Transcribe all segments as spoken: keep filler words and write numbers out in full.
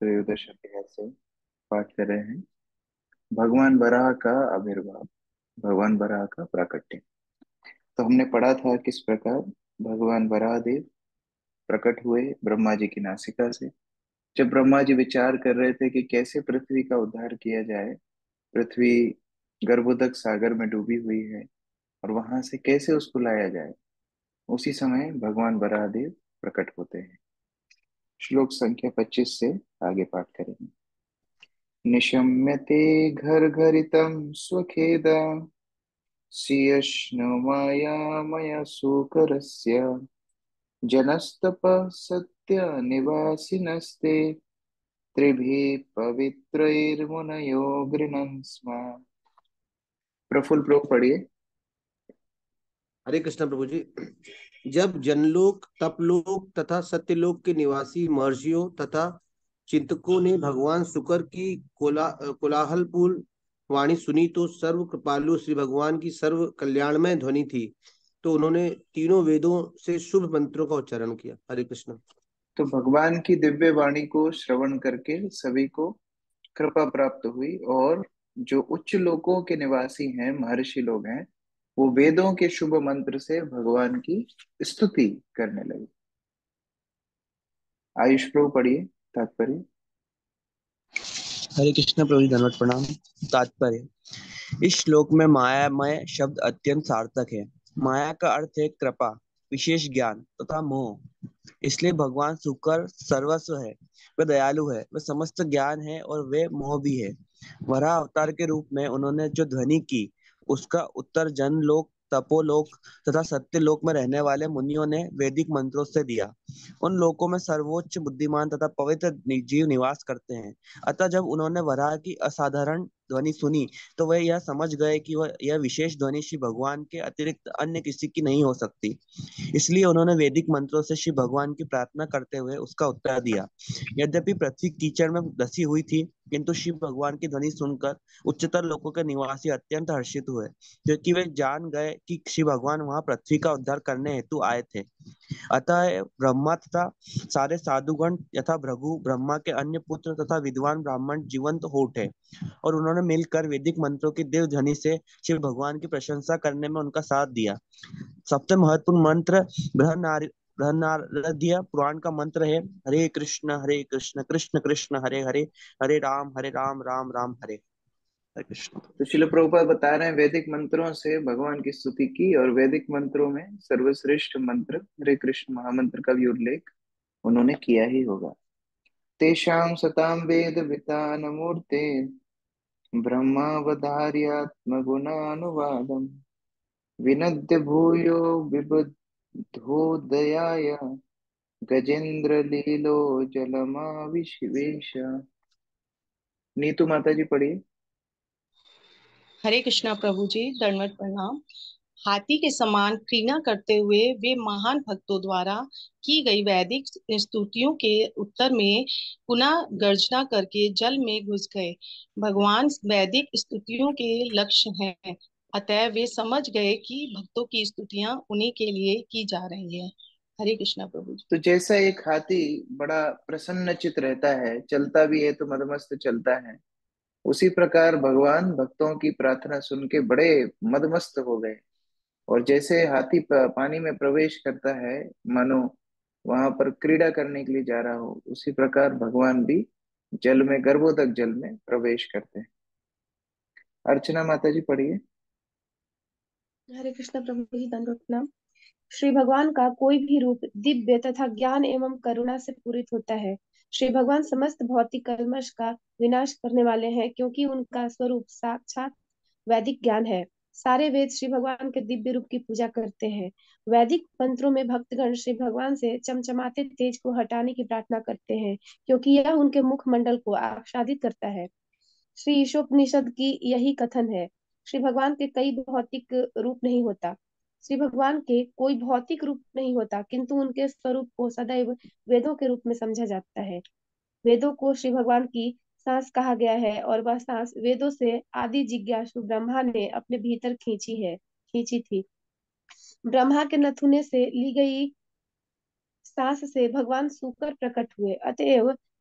त्रयोदश अध्याय से पाठ कर रहे हैं। भगवान वराह का आविर्भाव, भगवान वराह का प्राकट्य। तो हमने पढ़ा था किस प्रकार भगवान वराह देव प्रकट हुए ब्रह्मा जी की नासिका से। जब ब्रह्मा जी विचार कर रहे थे कि कैसे पृथ्वी का उद्धार किया जाए, पृथ्वी गर्भोदक सागर में डूबी हुई है और वहां से कैसे उसको लाया जाए, उसी समय भगवान वराह देव प्रकट होते हैं। श्लोक संख्या पच्चीस से आगे पाठ करेंगे। निशम्यते घर घरितं स्वखेदा श्रियश्नु मायामय सूकरस्य जनस्तपः सत्य निवासिनस्ते त्रिभिः पवित्रैर्मुनयो गृह्णन् स्म। प्रफुल्ल प्रभु पढ़िए। हरे कृष्ण प्रभु जी। जब जनलोक, तपलोक तथा सत्यलोक के निवासी महर्षियों तथा चिंतकों ने भगवान शुक्र की कोला कोलाहलपूर्ण वाणी सुनी तो सर्व कृपालु श्री भगवान की सर्व कल्याणमय ध्वनि थी। तो उन्होंने तीनों वेदों से शुभ मंत्रों का उच्चारण किया। हरे कृष्ण। तो भगवान की दिव्य वाणी को श्रवण करके सभी को कृपा प्राप्त हुई, और जो उच्च लोकों के निवासी हैं, महर्षि लोग हैं, वो वेदों के शुभ मंत्र से भगवान की स्तुति करने लगे। आयुष प्रभु पढ़िए तात्पर्य। हरे कृष्ण प्रभु जी, धन्यवाद प्रणाम। तात्पर्य। इस श्लोक में मायामय शब्द अत्यंत सार्थक है। माया का अर्थ है कृपा, विशेष ज्ञान तथा मोह। इसलिए भगवान शुक्र सर्वस्व है, वे दयालु है, वे समस्त ज्ञान है और वे मोह भी है। वराह अवतार के रूप में उन्होंने जो ध्वनि की, उसका उत्तर जनलोक, तपोलोक तथा सत्यलोक में रहने वाले मुनियों ने वैदिक मंत्रों से दिया। उन लोकों में सर्वोच्च बुद्धिमान तथा पवित्र जीव निवास करते हैं। अतः जब उन्होंने वराह की असाधारण ध्वनि सुनी तो वह यह समझ गए कि वह यह विशेष ध्वनि श्री भगवान के अतिरिक्त अन्य किसी की नहीं हो सकती। इसलिए उन्होंने वैदिक मंत्रों से श्री भगवान की प्रार्थना करते हुए उसका उत्तर दिया। यद्यपि पृथ्वी कीचड़ में धसी हुई थी, किंतु शिव भगवान की ध्वनि सुनकर उच्चतर लोकों के निवासी अत्यंत हर्षित हुए, क्योंकि वे जान गए कि श्री भगवान वहां पृथ्वी का उद्धार करने हेतु आए थे। अतः ब्रह्मा तथा सारे साधुगण यथा भृगु, ब्रह्मा के अन्य पुत्र तथा विद्वान ब्राह्मण जीवंत हो उठे और उन्होंने मिलकर वैदिक मंत्रों की दिव्य ध्वनि से शिव भगवान की प्रशंसा करने में उनका साथ दिया। सबसे महत्वपूर्ण मंत्र बृहन्नार बृहन्नारदीय पुराण का मंत्र है, हरे कृष्ण हरे कृष्ण कृष्ण कृष्ण हरे हरे, हरे राम हरे राम राम राम हरे हरे कृष्ण। तो शिल प्रभुपाद बता रहे हैं वैदिक मंत्रों से भगवान की स्तुति की, और वैदिक मंत्रों में सर्वश्रेष्ठ मंत्र हरे कृष्ण महामंत्र का भी उल्लेख उन्होंने किया ही होगा। तेषां सतां वेद वितान मूर्ते ब्रह्मावधार्यात्मगुणानुवादम् विनद्य भूयो विबुधोदयाय गजेंद्र लीलो जलमाविवेश। नीतू माता जी पढ़िए। हरे कृष्णा प्रभु जी, दंडवत प्रणाम। हाथी के समान क्रीड़ा करते हुए वे महान भक्तों द्वारा की गई वैदिक स्तुतियों के उत्तर में पुनः गर्जना करके जल में घुस गए। भगवान वैदिक स्तुतियों के लक्ष्य हैं, अतः वे समझ गए कि भक्तों की स्तुतियां उन्हीं के लिए की जा रही है। हरे कृष्णा प्रभु जी। तो जैसा एक हाथी बड़ा प्रसन्न चित रहता है, चलता भी है तो मदमस्त चलता है, उसी प्रकार भगवान भक्तों की प्रार्थना सुन के बड़े मदमस्त हो गए। और जैसे हाथी प- पानी में प्रवेश करता है, मानो वहां पर क्रीड़ा करने के लिए जा रहा हो, उसी प्रकार भगवान भी जल में, गर्भोदक जल में प्रवेश करते हैं। अर्चना माता जी पढ़िए। हरे कृष्ण प्रभु जी, दंडवत प्रणाम। श्री भगवान का कोई भी रूप दिव्य तथा ज्ञान एवं करुणा से पूरित होता है। श्री भगवान समस्त भौतिक कल्मश का विनाश करने वाले हैं, क्योंकि उनका स्वरूप साक्षात वैदिक ज्ञान है। सारे वेद श्री भगवान के दिव्य रूप की पूजा करते हैं। वैदिक मंत्रों में भक्तगण श्री भगवान से चमचमाते तेज को हटाने की प्रार्थना करते हैं, क्योंकि यह उनके मुखमंडल को आच्छादित करता है। श्री ईशोपनिषद की यही कथन है। श्री भगवान के कई भौतिक रूप नहीं होता श्री भगवान के कोई भौतिक रूप नहीं होता, किंतु उनके स्वरूप को सदैव वेदों के रूप में समझा जाता है। वेदों को श्री भगवान की सांस कहा गया है, और वह सांस वेदों से आदि जिज्ञासु ब्रह्मा ने अपने भीतर खींची है खींची थी। ब्रह्मा के नथुने से ली गई सांस से भगवान शुक्र प्रकट हुए, अतएव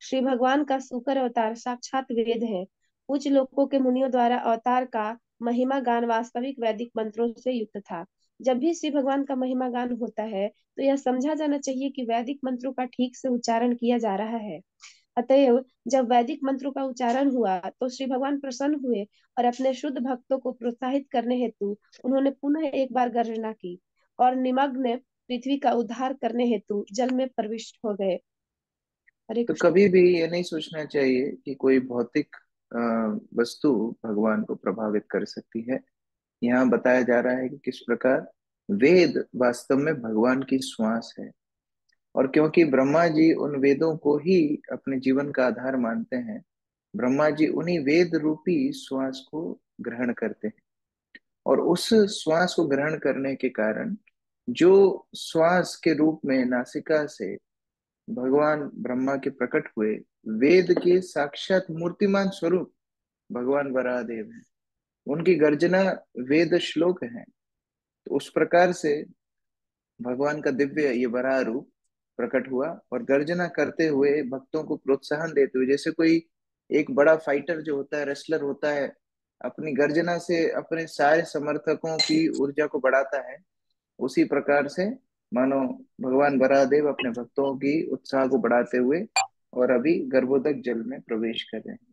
श्री भगवान का सूकर अवतार साक्षात वेद है। उच्च लोकों के मुनियों द्वारा अवतार का महिमा गान वास्तविक वैदिक मंत्रों से युक्त था। जब भी श्री भगवान का महिमा गान होता है तो यह समझा जाना चाहिए कि वैदिक मंत्रों का ठीक से उच्चारण किया जा रहा है। अतएव जब वैदिक मंत्रों का उच्चारण हुआ तो श्री भगवान प्रसन्न हुए और अपने शुद्ध भक्तों को प्रोत्साहित करने हेतु उन्होंने पुनः एक बार गर्जना की और निमग्न पृथ्वी का उद्धार करने हेतु जल में प्रविष्ट हो गए। हरे तो कृष्ण। कभी भी ये नहीं सोचना चाहिए कि कोई भौतिक अ, वस्तु भगवान को प्रभावित कर सकती है। यहाँ बताया जा रहा है कि किस प्रकार वेद वास्तव में भगवान की श्वास है। और क्योंकि ब्रह्मा जी उन वेदों को ही अपने जीवन का आधार मानते हैं, ब्रह्मा जी उन्हीं वेद रूपी श्वास को ग्रहण करते हैं। और उस श्वास को ग्रहण करने के कारण जो श्वास के रूप में नासिका से भगवान ब्रह्मा के प्रकट हुए, वेद के साक्षात मूर्तिमान स्वरूप भगवान वराहदेव हैं। उनकी गर्जना वेद श्लोक है। तो उस प्रकार से भगवान का दिव्य ये वराह रूप प्रकट हुआ और गर्जना करते हुए भक्तों को प्रोत्साहन देते हुए, जैसे कोई एक बड़ा फाइटर जो होता है, रेसलर होता है, अपनी गर्जना से अपने सारे समर्थकों की ऊर्जा को बढ़ाता है, उसी प्रकार से मानो भगवान वराहदेव अपने भक्तों की उत्साह को बढ़ाते हुए और अभी गर्भोदक जल में प्रवेश कर रहे हैं।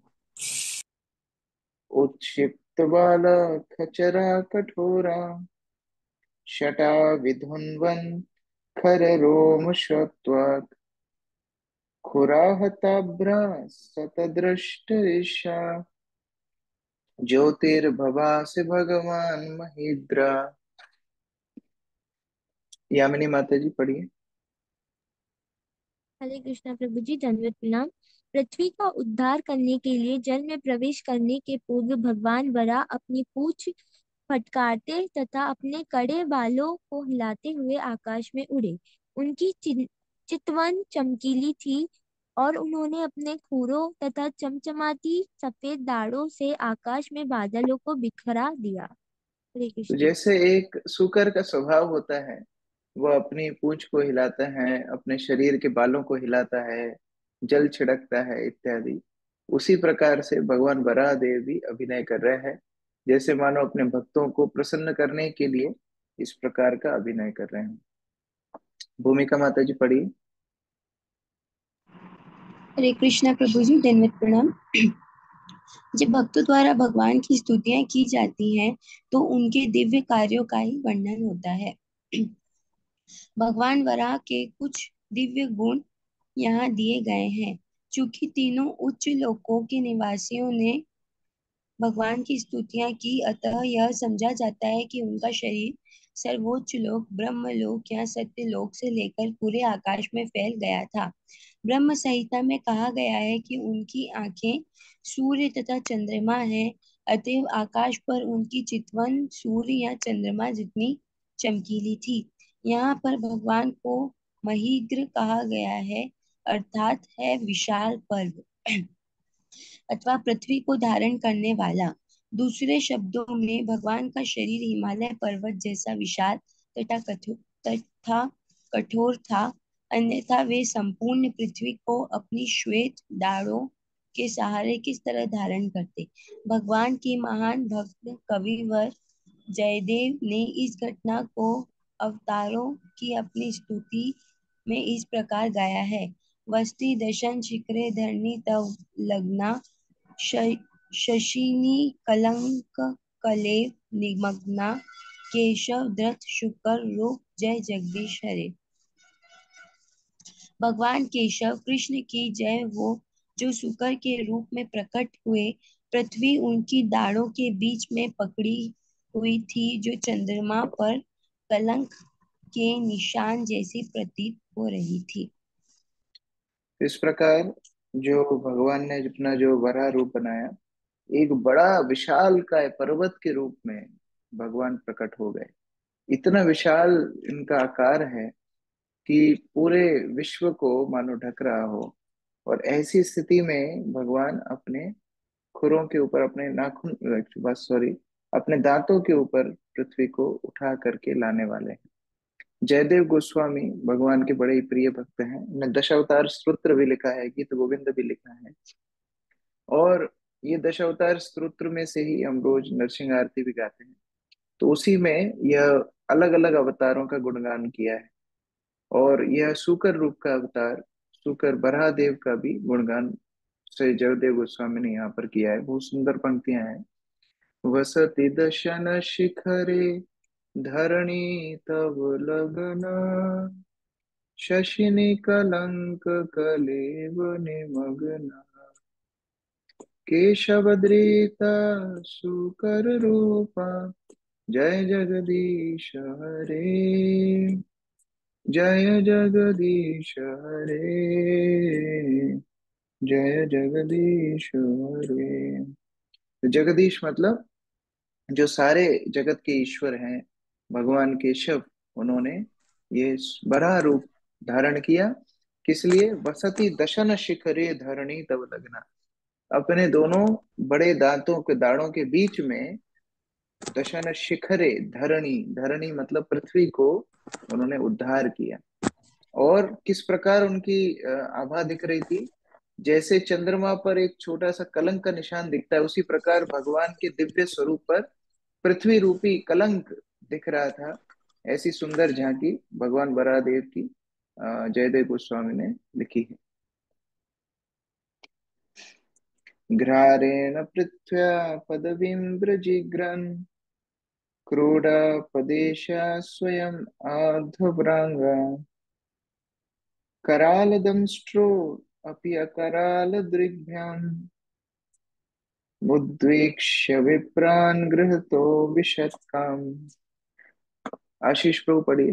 उत्क्षिप्त बाल खचरा कठोरा शटा विधुन्वन् खर रोम श्रुत्वात् खुराहताभ्रा सतदृष्टरिषा ज्योतिर्भवासि भगवान महेन्द्रा। यामिनी माता जी पढ़िए। हरे कृष्णा प्रभु जी, दंडवत प्रणाम। पृथ्वी का उद्धार करने के लिए जल में प्रवेश करने के पूर्व भगवान वराह अपनी पूंछ फटकारते तथा अपने कड़े बालों को हिलाते हुए आकाश में उड़े। उनकी चिन- चितवन चमकीली थी और उन्होंने अपने खुरों तथा चमचमाती सफेद दाढ़ों से आकाश में बादलों को बिखरा दिया। हरे तो कृष्णा। जैसे एक सूकर का स्वभाव होता है, वह अपनी पूंछ को हिलाता है, अपने शरीर के बालों को हिलाता है, जल छिड़कता है इत्यादि, उसी प्रकार से भगवान वराह देव भी अभिनय कर रहे हैं, जैसे मानो अपने भक्तों को प्रसन्न करने के लिए इस प्रकार का अभिनय कर रहे हैं। भूमिका माता जी पढ़िए। हरे कृष्णा प्रभु जी, दंडवत प्रणाम। जब भक्तों द्वारा भगवान की स्तुतियां की जाती हैं तो उनके दिव्य कार्यों का ही वर्णन होता है। भगवान वराह के कुछ दिव्य गुण यहाँ दिए गए हैं। चूंकि तीनों उच्च लोकों के निवासियों ने भगवान की स्तुतियां की, अतः यह समझा जाता है कि उनका शरीर सर्वोच्च लोक ब्रह्मलोक या सत्य लोक से लेकर पूरे आकाश में फैल गया था। ब्रह्म संहिता में कहा गया है कि उनकी आंखें सूर्य तथा चंद्रमा है, अतएव आकाश पर उनकी चितवन सूर्य या चंद्रमा जितनी चमकीली थी। यहाँ पर भगवान को महीग्र कहा गया है, अर्थात है विशाल पर्व अथवा पृथ्वी को धारण करने वाला। दूसरे शब्दों में भगवान का शरीर हिमालय पर्वत जैसा विशाल तथा कठोर तथा कठोर था, अन्यथा वे संपूर्ण पृथ्वी को अपनी श्वेत दाढ़ों के सहारे किस तरह धारण करते। भगवान के महान भक्त कविवर जयदेव ने इस घटना को अवतारों की अपनी स्तुति में इस प्रकार गाया है। वस्ति दशन शिखरे धरणी तव लग्ना शशिनी कलंक कलेव निमग्ना केशव धृत शुकर रूप जय जगदीश हरे। भगवान केशव कृष्ण की जय हो जो शुकर के रूप में प्रकट हुए। पृथ्वी उनकी दाढ़ों के बीच में पकड़ी हुई थी, जो चंद्रमा पर कलंक के निशान जैसी प्रतीत हो रही थी। इस प्रकार जो भगवान ने अपना जो वराह रूप बनाया, एक बड़ा विशाल काय पर्वत के रूप में भगवान प्रकट हो गए। इतना विशाल इनका आकार है कि पूरे विश्व को मानो ढक रहा हो। और ऐसी स्थिति में भगवान अपने खुरों के ऊपर, अपने नाखून, बस सॉरी, अपने दांतों के ऊपर पृथ्वी को उठा करके लाने वाले हैं। जयदेव गोस्वामी भगवान के बड़े ही प्रिय भक्त हैं। उन्हें दशावतार स्तोत्र भी लिखा है, गीत गोविंद भी लिखा है। और ये दशावतार स्तोत्र में से ही हम रोज नरसिंह आरती भी गाते हैं। तो उसी में यह अलग अलग अवतारों का गुणगान किया है। और यह सूकर रूप का अवतार सूकर बराहदेव का भी गुणगान श्री जयदेव गोस्वामी ने यहाँ पर किया है। बहुत सुंदर पंक्तियां हैं। वसति दशन शिखरे धरणी तव लगन, शशिनि कलंक कलेव निमग्न, केशवद्रीता सुकर रूपा, जय जगदीश हरे, जय जगदीश हरे, जय जगदीश हरे। तो जगदीश मतलब जो सारे जगत के ईश्वर हैं, भगवान केशव, उन्होंने ये बड़ा रूप धारण किया। किस लिए? बसती दशन शिखरे धरणी तव लगना। अपने दोनों बड़े दांतों के दाढ़ों के बीच में दशन शिखरे धरणी, धरणी मतलब पृथ्वी को उन्होंने उद्धार किया। और किस प्रकार उनकी अ, आभा दिख रही थी? जैसे चंद्रमा पर एक छोटा सा कलंक का निशान दिखता है, उसी प्रकार भगवान के दिव्य स्वरूप पर पृथ्वी रूपी कलंक दिख रहा था। ऐसी सुंदर झांकी भगवान बराहदेव की अ, जयदेव गोस्वामी ने लिखी है। घ्रारेण पृथ्व्या पदवीं व्रजिग्रन्, क्रोडापदेशा स्वयं आध्वभ्रांगा, करालदंष्ट्रो अपि अकरालदृग्भ्याम्, उद्वीक्ष्य विप्रान् गृहीतो विशत्काम्। आशीष प्रभु पढ़िए।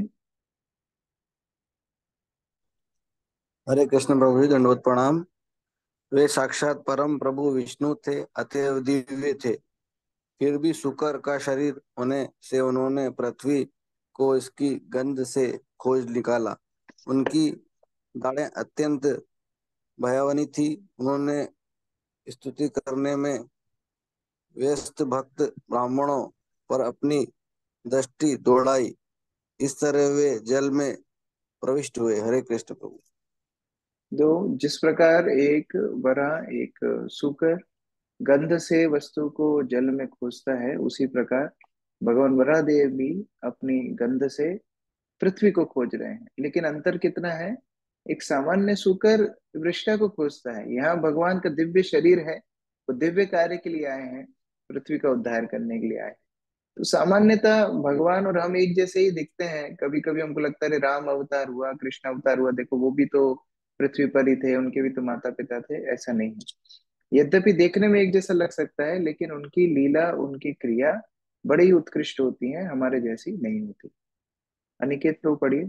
हरे कृष्ण प्रभु जी, दंडवत प्रणाम। वे साक्षात परम प्रभु विष्णु थे, अतएव दिव्य थे। फिर भी शुकर का शरीर होने से उन्होंने पृथ्वी को इसकी गंध से खोज निकाला। उनकी दाढ़ें अत्यंत भयावनी थी। उन्होंने स्तुति करने में व्यस्त भक्त ब्राह्मणों पर अपनी दृष्टि दौड़ाई। इस तरह वे जल में प्रविष्ट हुए। हरे कृष्ण प्रभु। दो, जिस प्रकार एक बरा एक सूकर गंध से वस्तु को जल में खोजता है, उसी प्रकार भगवान बराहदेव भी अपनी गंध से पृथ्वी को खोज रहे हैं। लेकिन अंतर कितना है? एक सामान्य सूकर वृष्टा को खोजता है, यहाँ भगवान का दिव्य शरीर है, वो दिव्य कार्य के लिए आए हैं, पृथ्वी का उद्धार करने के लिए आए हैं। तो सामान्यतः भगवान और हम एक जैसे ही दिखते हैं। कभी कभी हमको लगता है राम अवतार हुआ, कृष्ण अवतार हुआ, देखो वो भी तो पृथ्वी पर ही थे, उनके भी तो माता पिता थे। ऐसा नहीं है। यद्यपि देखने में एक जैसा लग सकता है, लेकिन उनकी लीला, उनकी क्रिया बड़ी ही उत्कृष्ट होती है, हमारे जैसी नहीं होती। अनिकेत तो पढ़िए।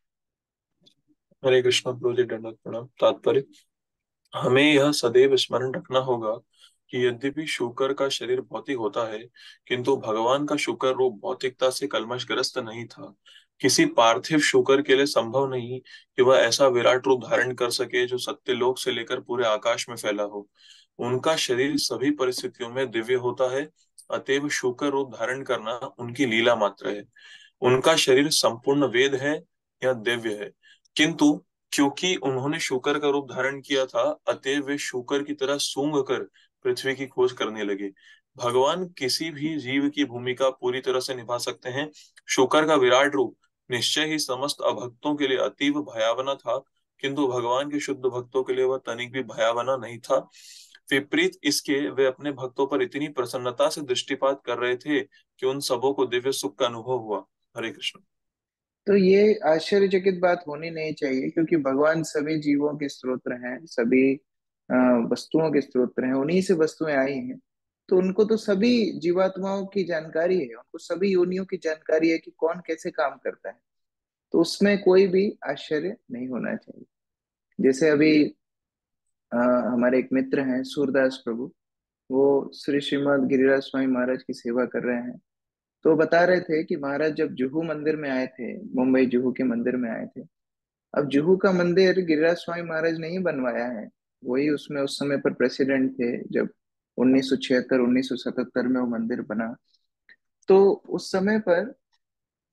हरे कृष्ण प्रभु जी, दंडवत प्रणाम। तात्पर्य: हमें यह सदैव स्मरण रखना होगा कि यद्यपि शूकर का शरीर भौतिक होता है, किंतु भगवान का शूकर रूप भौतिकता से कलमशग्रस्त नहीं था। किसी पार्थिव शूकर के लिए संभव नहीं कि वह ऐसा विराट रूप धारण कर सके जो सत्यलोक से लेकर पूरे आकाश में फैला हो। उनका शरीर सभी परिस्थितियों में दिव्य होता है, अतएव शूकर रूप धारण करना उनकी लीला मात्र है। उनका शरीर संपूर्ण वेद है या दिव्य है, किंतु क्योंकि उन्होंने शूकर का रूप धारण किया था, अतएव वे शूकर की तरह सूंघ कर पृथ्वी की खोज करने लगे। भगवान किसी भी जीव की भूमिका पूरी तरह से निभा सकते हैं। शूकर का विराट रूप निश्चय ही समस्त अभक्तों के लिए अतीव भयावना था, किंतु भगवान के शुद्ध भक्तों के लिए वह तनिक भी भयावना नहीं था। विपरीत इसके वे अपने भक्तों पर इतनी प्रसन्नता से दृष्टिपात कर रहे थे कि उन सबों को दिव्य सुख का अनुभव हुआ। हरे कृष्ण। तो ये आश्चर्यचकित बात होनी नहीं चाहिए, क्योंकि भगवान सभी जीवों के स्रोत्र हैं, सभी अ, वस्तुओं के स्रोत्र हैं, उन्हीं से वस्तुएं आई हैं। तो उनको तो सभी जीवात्माओं की जानकारी है, उनको सभी योनियों की जानकारी है कि कौन कैसे काम करता है। तो उसमें कोई भी आश्चर्य नहीं होना चाहिए। जैसे अभी अ, हमारे एक मित्र हैं सूरदास प्रभु, वो श्री श्रीमद गिरिराज स्वामी महाराज की सेवा कर रहे हैं। तो बता रहे थे कि महाराज जब जुहू मंदिर में आए थे, मुंबई जुहू के मंदिर में आए थे। अब जुहू का मंदिर गिरिराज स्वामी महाराज ने ही बनवाया है। वही उसमें उस समय पर प्रेसिडेंट थे, जब उन्नीस सौ छिहत्तर उन्नीस सौ सतहत्तर में वो मंदिर बना। तो उस समय पर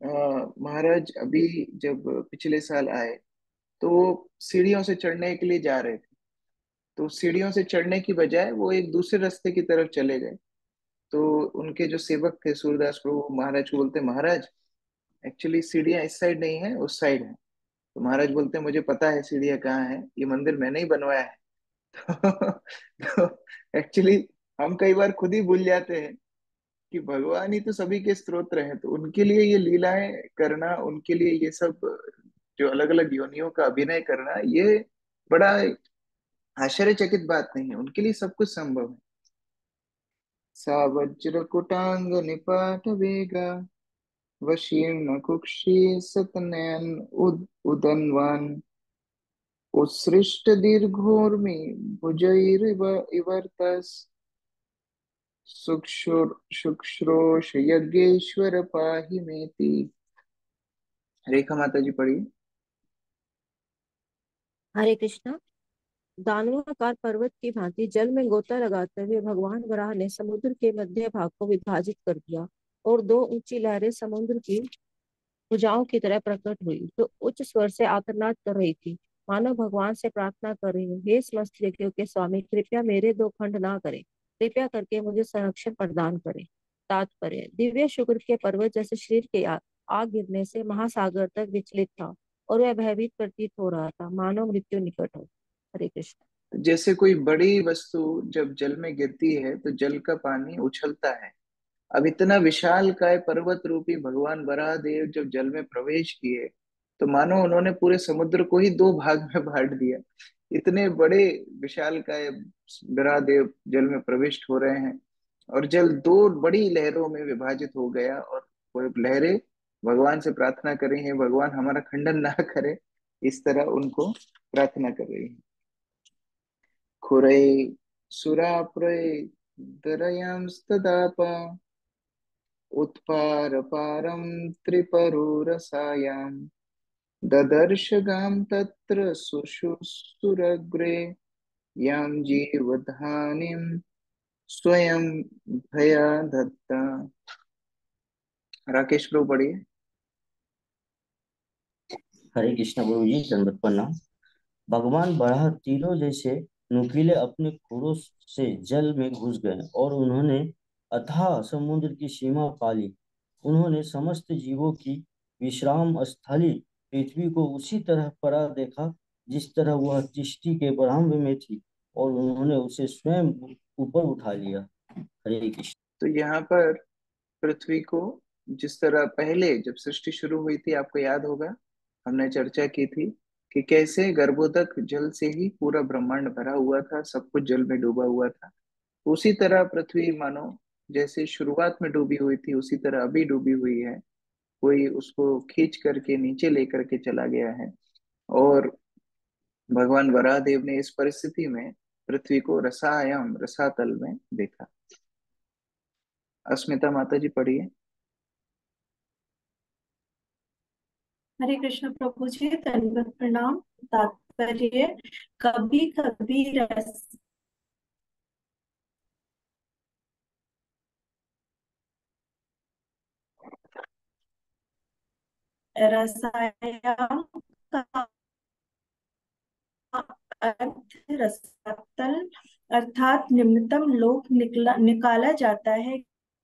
अ, महाराज अभी जब पिछले साल आए तो वो सीढ़ियों से चढ़ने के लिए जा रहे थे। तो सीढ़ियों से चढ़ने की बजाय वो एक दूसरे रास्ते की तरफ चले गए। तो उनके जो सेवक थे सूरदास प्रभु महाराज को बोलते, महाराज एक्चुअली सीढ़ियाँ इस साइड नहीं है, उस साइड है। तो महाराज बोलते हैं, मुझे पता है सीढ़ियाँ कहाँ है, ये मंदिर मैंने ही बनवाया है। तो एक्चुअली हम कई बार खुद ही भूल जाते हैं कि भगवान ही तो सभी के स्रोत हैं, तो उनके लिए ये लीलाएं करना, उनके लिए ये सब जो अलग अलग योनियों का अभिनय करना, ये बड़ा आश्चर्यचकित बात नहीं है, उनके लिए सब कुछ संभव है। सा वज्र कुटांग निपाट वेगा वशीर्ण कुक्षी सतनयन उद उदन्वान उत्सृष्ट दीर्घोर्मि भुजैरिव इवर्तस शुक्षुर शुक्रोश यज्ञेश्वर पाहि मेति। रेखा माता जी पढ़िए। हरे कृष्णा। दानवाकार पर्वत की भांति जल में गोता लगाते हुए भगवान वराह ने समुद्र के मध्य भाग को विभाजित कर दिया और दो ऊंची लहरें समुद्र की भुजाओं की तरह प्रकट हुई, जो उच्च स्वर से आर्तनाद कर रही थी, मानो भगवान से प्रार्थना कर रही हो, हे समस्त यज्ञों के स्वामी, कृपया मेरे दो खंड ना करें, कृपया करके मुझे संरक्षण प्रदान करें। तात्पर्य: दिव्य शुक्र के पर्वत जैसे शरीर के आ- आग गिरने से महासागर तक विचलित था और वह भयभीत प्रतीत हो रहा था, मानो मृत्यु निकट हो। हरे कृष्ण। जैसे कोई बड़ी वस्तु जब जल में गिरती है तो जल का पानी उछलता है। अब इतना विशाल काय पर्वत रूपी भगवान वराह देव जब जल में प्रवेश किए तो मानो उन्होंने पूरे समुद्र को ही दो भाग में बांट दिया। इतने बड़े विशाल काय वराह देव जल में प्रविष्ट हो रहे हैं और जल दो बड़ी लहरों में विभाजित हो गया, और वो लहरें भगवान से प्रार्थना कर रही हैं, भगवान हमारा खंडन ना करे, इस तरह उनको प्रार्थना कर रही है। खुरै सुराप्रे दरयांस्तदापा उत्पारपारं त्रिपरुरसायां ददर्श गां तत्र सुषुसुरग्रे यां जीवधानिं स्वयं भया दत्ता। राकेश प्रभु पढ़िए। हरे कृष्ण गुरु जी, दंडवत प्रणाम। भगवान बराह तीरों जैसे नुकीले अपने खुरों से जल में घुस गए और उन्होंने अथाह समुद्र की सीमा पाली। उन्होंने समस्त जीवों की विश्राम स्थली पृथ्वी को उसी तरह पड़ा देखा जिस तरह वह सृष्टि के प्रारंभ में थी, और उन्होंने उसे स्वयं ऊपर उठा लिया। हरे कृष्ण। तो यहाँ पर पृथ्वी को जिस तरह पहले जब सृष्टि शुरू हुई थी, आपको याद होगा हमने चर्चा की थी कि कैसे गर्भोदक जल से ही पूरा ब्रह्मांड भरा हुआ था, सब कुछ जल में डूबा हुआ था। उसी तरह पृथ्वी मानो जैसे शुरुआत में डूबी हुई थी उसी तरह अभी डूबी हुई है। कोई उसको खींच करके नीचे लेकर के चला गया है, और भगवान वराहदेव ने इस परिस्थिति में पृथ्वी को रसायम रसातल में देखा। अस्मिता माता जी पढ़िए। हरे कृष्ण प्रभु जी, दंडवत प्रणाम। तात्पर्य: कभी कभी रस रसायन का अर्थ रसातल अर्थात निम्नतम लोक निकला निकाला जाता है,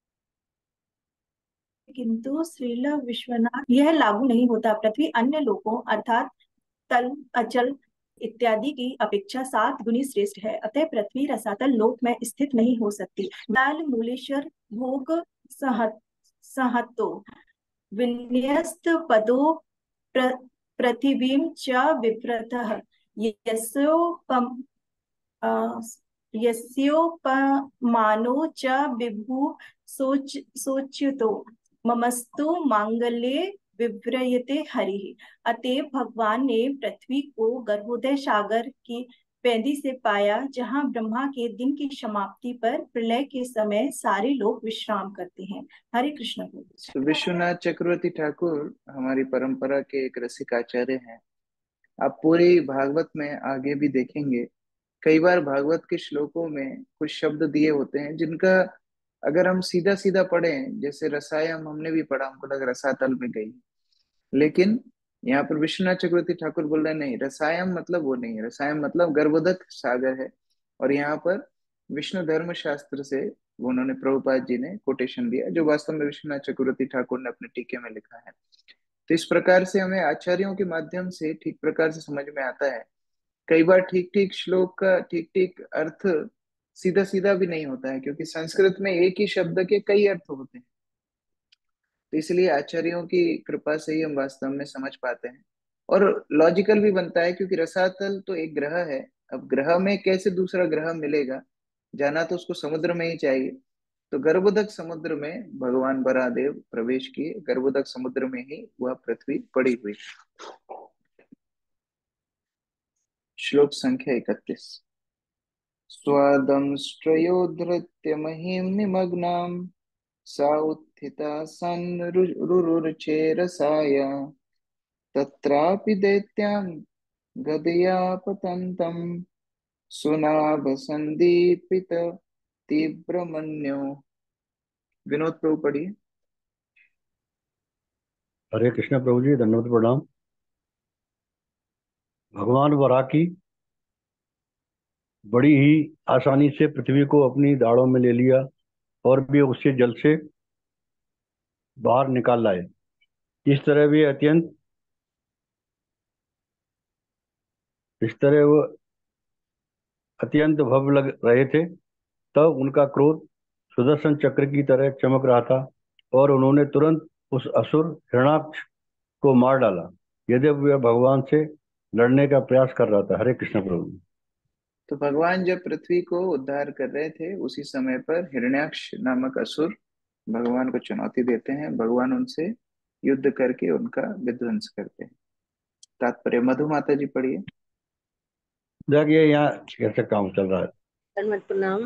किंतु श्रील विश्वनाथ यह लागू नहीं होता। पृथ्वी अन्य लोकों अर्थात तल, अचल इत्यादि की अपेक्षा सात गुनी श्रेष्ठ है, अतः पृथ्वी रसातल लोक में स्थित नहीं हो सकती। दाल मूलेश्वर भोग सहत सहतो विन्यस्त पदो प्र, पृथिवीं च विप्रतः यस्योपम अ, यस्योपमानो च विभु सोच सोच्युतो ममस्तु मांगल्ये विव्रयते हरि। अतएव भगवान ने पृथ्वी को गर्भोदय सागर की पैदी से पाया, जहाँ ब्रह्मा के दिन की समाप्ति पर प्रलय के समय सारे लोग विश्राम करते हैं। हरे कृष्ण। तो विश्वनाथ चक्रवर्ती ठाकुर हमारी परंपरा के एक रसिक आचार्य हैं। आप पूरी भागवत में आगे भी देखेंगे, कई बार भागवत के श्लोकों में कुछ शब्द दिए होते हैं जिनका अगर हम सीधा सीधा पढ़ें, जैसे रसायन हमने भी पढ़ा, हमको लगा रसातल में गई, लेकिन यहाँ पर विश्वनाथ चक्रवर्ती ठाकुर बोल रहे हैं, नहीं, रसायन मतलब वो नहीं है, रसायन मतलब गर्भोदक सागर है। और यहाँ पर विष्णु धर्म शास्त्र से उन्होंने, प्रभुपाद जी ने कोटेशन दिया, जो वास्तव में विश्वनाथ चक्रवर्ती ठाकुर ने अपने टीके में लिखा है। तो इस प्रकार से हमें आचार्यों के माध्यम से ठीक प्रकार से समझ में आता है। कई बार ठीक ठीक श्लोक का ठीक ठीक अर्थ सीधा सीधा भी नहीं होता है, क्योंकि संस्कृत में एक ही शब्द के कई अर्थ होते हैं। तो इसलिए आचार्यों की कृपा से ही हम वास्तव में समझ पाते हैं, और लॉजिकल भी बनता है, क्योंकि रसातल तो एक ग्रह है। अब ग्रह में कैसे दूसरा ग्रह मिलेगा, जाना तो उसको समुद्र में ही चाहिए। तो गर्भोदक समुद्र में भगवान बरादेव प्रवेश किए, गर्भोदक समुद्र में ही वह पृथ्वी पड़ी हुई। श्लोक संख्या इकतीस। स्वादंष्ट्रयोधृत्य महीं निमग्नां सा उत्थिता सन्रुरुचे रसाय तत्रापि दैत्यां गदया पतन्तं सुनाभ संदीपित तीव्रमन्यो। विनोद प्रभु पढ़िए। हरे कृष्ण प्रभु जी, धन्यवाद प्रणाम। भगवान वराह की बड़ी ही आसानी से पृथ्वी को अपनी दाढ़ों में ले लिया और भी उससे जल से बाहर निकाल लाए। इस तरह वे अत्यंत इस तरह वो अत्यंत भव्य लग रहे थे। तब उनका क्रोध सुदर्शन चक्र की तरह चमक रहा था और उन्होंने तुरंत उस असुर हिरण्याक्ष को मार डाला, यद्यपि वह भगवान से लड़ने का प्रयास कर रहा था। हरे कृष्ण प्रभु। तो भगवान जब पृथ्वी को उद्धार कर रहे थे, उसी समय पर हिरण्याक्ष नामक असुर भगवान को चुनौती देते हैं। भगवान उनसे युद्ध करके उनका विध्वंस करते हैं। तात्पर्य मधु माता जी पढ़िए। देखिए यहाँ कैसे काम चल रहा है। धन्यवाद प्रणाम।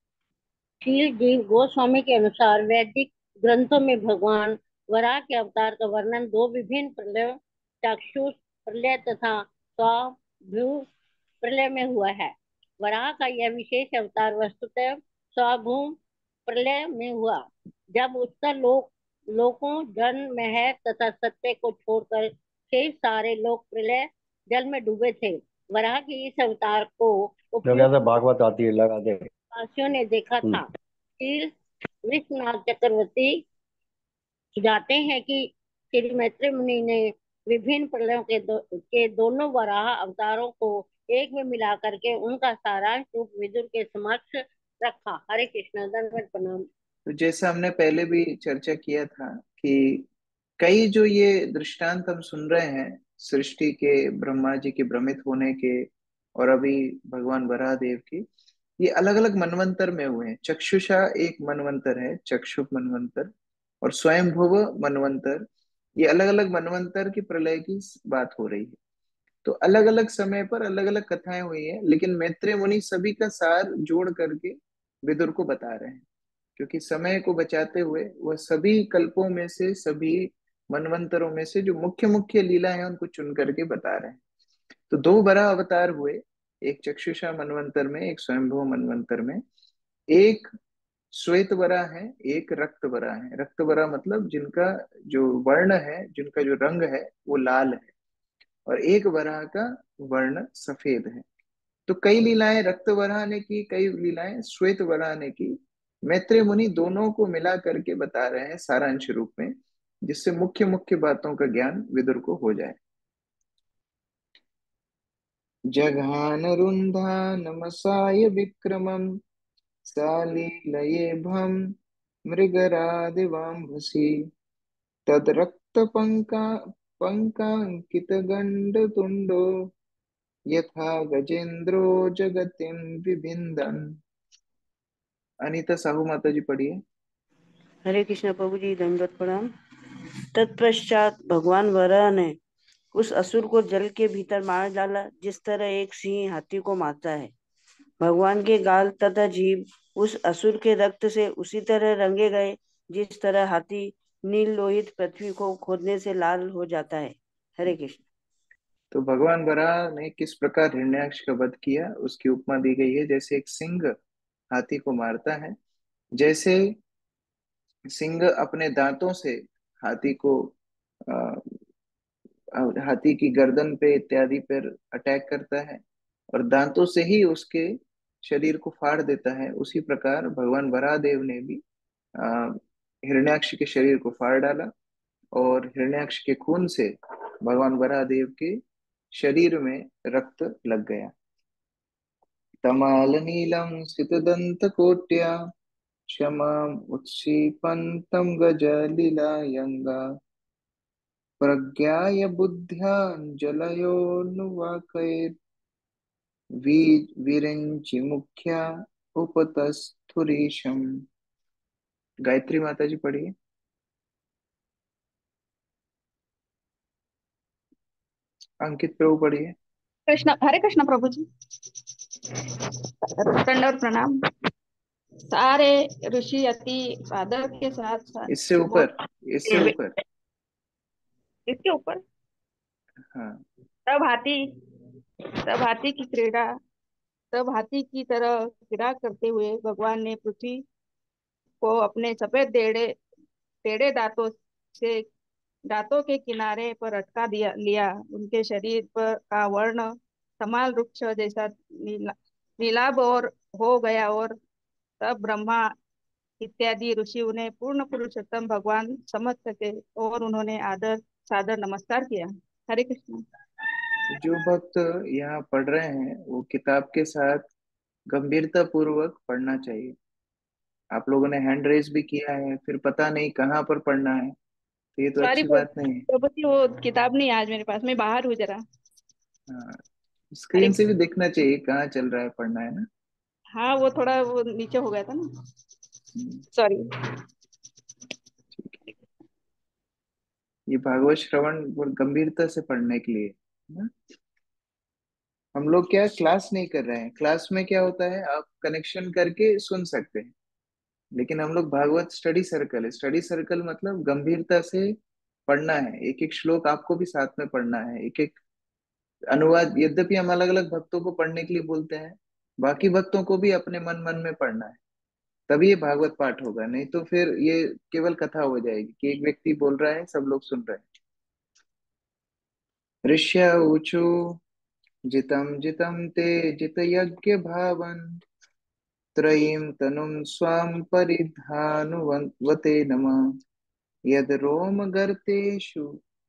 शील जीव गोस्वामी के अनुसार वैदिक ग्रंथों में भगवान वराह के अवतार का वर्णन दो विभिन्न प्रलय, चाक्षुष प्रलय तथा स्वाभू प्रलय में हुआ है। वराह का यह विशेष अवतार वस्तुतः स्वाभूम प्रलय में हुआ, जब उत्तर लोक लोकों जन्म में है तथा सत्य को छोड़कर शेष सारे लोक प्रलय जल में डूबे थे। वराह के इस अवतार को उपयोग भागवत आती है, लगा दे। वासियों ने देखा था। श्री विश्वनाथ चक्रवर्ती सुझाते हैं कि श्री मैत्री मुनि ने विभिन्न प्रलयों के, दो, के दोनों वराह अवतारों को एक में मिला करके उनका सारांश रूप विदुर के समक्ष रखा। हरे कृष्ण, धन्यवाद प्रणाम। तो जैसा हमने पहले भी चर्चा किया था कि कई जो ये दृष्टांत हम सुन रहे हैं, सृष्टि के, ब्रह्मा जी के भ्रमित होने के, और अभी भगवान वराह देव की, ये अलग अलग मनवंतर में हुए हैं। चक्षुषा एक मनवंतर है, चक्षुक मनवंतर, और स्वयंभुव मनवंतर, ये अलग अलग मनवंतर की प्रलय की बात हो रही है। तो अलग अलग समय पर अलग अलग कथाएं हुई हैं, लेकिन मैत्रेय मुनि सभी का सार जोड़ करके विदुर को बता रहे हैं, क्योंकि समय को बचाते हुए वह सभी कल्पों में से, सभी मनवंतरों में से जो मुख्य मुख्य लीला है उनको चुन करके बता रहे हैं। तो दो बड़ा अवतार हुए, एक चक्षुषा मनवंतर में, एक स्वयंभू मनवंतर में। एक श्वेत वरा है, एक रक्त वरा है। रक्त वरा मतलब जिनका जो वर्ण है, जिनका जो रंग है वो लाल है, और एक वराह का वर्ण सफेद है। तो कई लीलाएं रक्त वराह ने की, कई लीलाएं श्वेत वराह ने की। मैत्रेय मुनि दोनों को मिला करके बता रहे हैं सारांश रूप में, जिससे मुख्य मुख्य बातों का ज्ञान विदुर को हो जाए। जघान रुन्धानमसाय विक्रमं सालीलयेभं मृगरादिवाम्भसि तद्रक्तपङ्का पङ्काङ्कितगण्डतुण्डो यथा गजेन्द्रो जगतिं विभिन्दन्। अनीता साहू माता जी पढ़िए। हरे कृष्ण प्रभु जी, दंडवत प्रणाम। तत्पश्चात भगवान वराह ने उस असुर को जल के भीतर मार डाला, जिस तरह एक सिंह हाथी को मारता है। भगवान के गाल तथा जीभ उस असुर के रक्त से उसी तरह रंगे गए, जिस तरह हाथी नील लोहित पृथ्वी को खोदने से लाल हो जाता है। हरे कृष्ण। तो भगवान वराह ने किस प्रकार हिरण्याक्ष का वध किया, उसकी उपमा दी गई है। जैसे एक सिंह हाथी को मारता है, जैसे सिंह अपने दांतों से हाथी को आ, हाथी की गर्दन पे इत्यादि पर अटैक करता है और दांतों से ही उसके शरीर को फाड़ देता है। उसी प्रकार भगवान वराहदेव ने भी आ, हिरण्याक्ष के शरीर को फाड़ डाला और हिरण्याक्ष के खून से भगवान वराहदेव के शरीर में रक्त लग गया। तमाल नीलम सितदंत क्षमाम उत्क्षिपन्तं गजलीलायंगा प्रज्ञाय बुद्ध्याञ्जलयोन्नुवाकैर् वी विरिञ्चि मुख्या उपतस्थुरीशम्। गायत्री माता जी पढ़िए। अंकित प्रभु पढ़िए। कृष्ण हरे कृष्ण प्रभु जी। दंडवत प्रणाम। सारे ऋषि अति आदर के साथ साथ इससे बोल ऊपर, इससे ऊपर। इसके ऊपर हाँ। तब हाथी तब हाथी की क्रीड़ा तब हाथी की तरह क्रीड़ा करते हुए भगवान ने पृथ्वी को अपने सफेद टेढ़े टेढ़े दांतों से दांतों के किनारे पर अटका दिया लिया। उनके शरीर पर का वर्ण तमाल वृक्ष जैसा नीला नीलाभ और हो गया और तब ब्रह्मा इत्यादि ऋषि उन्हें पूर्ण पुरुषोत्तम भगवान समझ सके और उन्होंने आदर सादर नमस्कार किया। हरे कृष्ण। जो भक्त यहाँ पढ़ रहे हैं वो किताब के साथ गंभीरता पूर्वक पढ़ना चाहिए। आप लोगों ने हैंड रेज भी किया है, फिर पता नहीं कहाँ पर पढ़ना है, तो ये तो सॉरी अच्छी बात नहीं है। प्रभु जी, वो किताब नहीं है आज मेरे पास, मैं बाहर हूँ जरा। हाँ, हरे स्क्रीन से भी देखना चाहिए कहाँ चल रहा है पढ़ना, है ना। हाँ, वो थोड़ा वो नीचे हो गया था ना, हम्म, सॉरी। ठीक है। ये भागवत श्रवण बहुत गंभीरता से पढ़ने के लिए है ना। हम लोग क्या क्लास नहीं कर रहे हैं। क्लास में क्या होता है, आप कनेक्शन करके सुन सकते हैं, लेकिन हम लोग भागवत स्टडी सर्कल है। स्टडी सर्कल मतलब गंभीरता से पढ़ना है। एक एक श्लोक आपको भी साथ में पढ़ना है, एक एक अनुवाद। यद्यपि हम अलग अलग भक्तों को पढ़ने के लिए बोलते हैं, बाकी भक्तों को भी अपने मन मन में पढ़ना है, तभी ये भागवत पाठ होगा। नहीं तो फिर ये केवल कथा हो जाएगी कि एक व्यक्ति बोल रहा है, सब लोग सुन रहे हैं। ऋष्य ऊचु जितम जितम ते जितयज्ञ भावन त्रयीं तनुं स्वां परिधानुवते नमः यद रोम गर्तेषु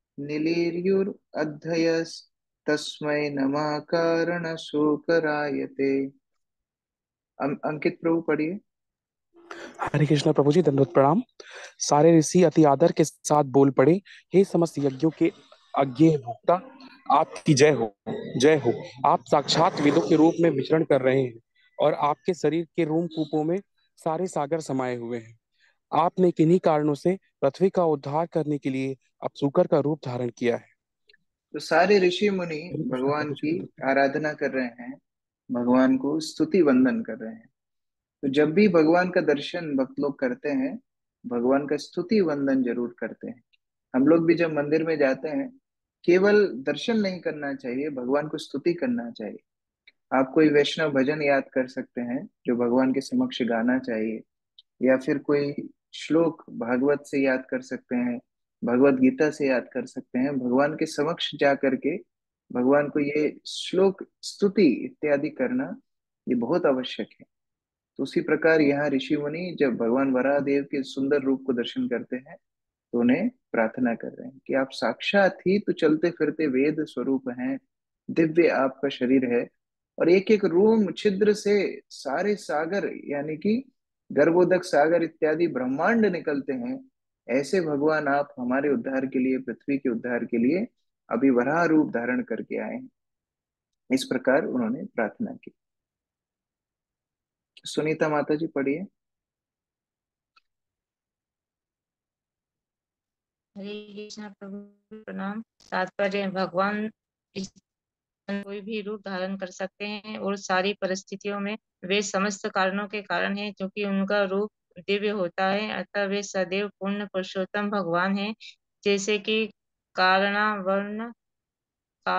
निलीर्युरध्ययस्तस्मै नमः कारण शोकरायते। अं, अंकित प्रभु पढ़िए। हरे कृष्ण प्रभु जी, दंडवत प्रणाम। सारे ऋषि अति आदर के साथ बोल पड़े, हे समस्त यज्ञों के अज्ञेय भोक्ता, आपकी जय हो, जय हो। आप साक्षात वेदों के रूप में विचरण कर रहे हैं और आपके शरीर के रोम कूपों में सारे सागर समाये हुए हैं। आपने किन्हीं कारणों से पृथ्वी का उद्धार करने के लिए अब सूकर का रूप धारण किया है। तो सारे ऋषि मुनि हरे कृष्ण भगवान प्रभु जी, की दंडवत प्रणाम। आराधना कर रहे हैं, भगवान को स्तुति वंदन कर रहे हैं। तो जब भी भगवान का दर्शन भक्त लोग करते हैं, भगवान का स्तुति वंदन जरूर करते हैं। हम लोग भी जब मंदिर में जाते हैं, केवल दर्शन नहीं करना चाहिए, भगवान को स्तुति करना चाहिए। आप कोई वैष्णव भजन याद कर सकते हैं जो भगवान के समक्ष गाना चाहिए, या फिर कोई श्लोक भागवत से याद कर सकते हैं, भगवत गीता से याद कर सकते हैं। भगवान के समक्ष जा करके भगवान को ये श्लोक स्तुति इत्यादि करना ये बहुत आवश्यक है। तो उसी प्रकार यहाँ ऋषि मुनि जब भगवान वराह देव के सुंदर रूप को दर्शन करते हैं तो उन्हें प्रार्थना कर रहे हैं कि आप साक्षात ही तो चलते फिरते वेद स्वरूप हैं, दिव्य आपका शरीर है, और एक एक रूम छिद्र से सारे सागर यानी कि गर्भोदक सागर इत्यादि ब्रह्मांड निकलते हैं। ऐसे भगवान आप हमारे उद्धार के लिए, पृथ्वी के उद्धार के लिए अभी वराह रूप धारण करके आए हैं। इस प्रकार उन्होंने प्रार्थना की। सुनीता माता जी पढ़िए। हरे कृष्णा प्रभु प्रणाम। तात्पर्य, भगवान इस कोई भी रूप धारण कर सकते हैं और सारी परिस्थितियों में वे समस्त कारणों के कारण हैं, क्योंकि उनका रूप दिव्य होता है, अतः वे सदैव पूर्ण पुरुषोत्तम भगवान हैं। जैसे कि कारणावर्ण का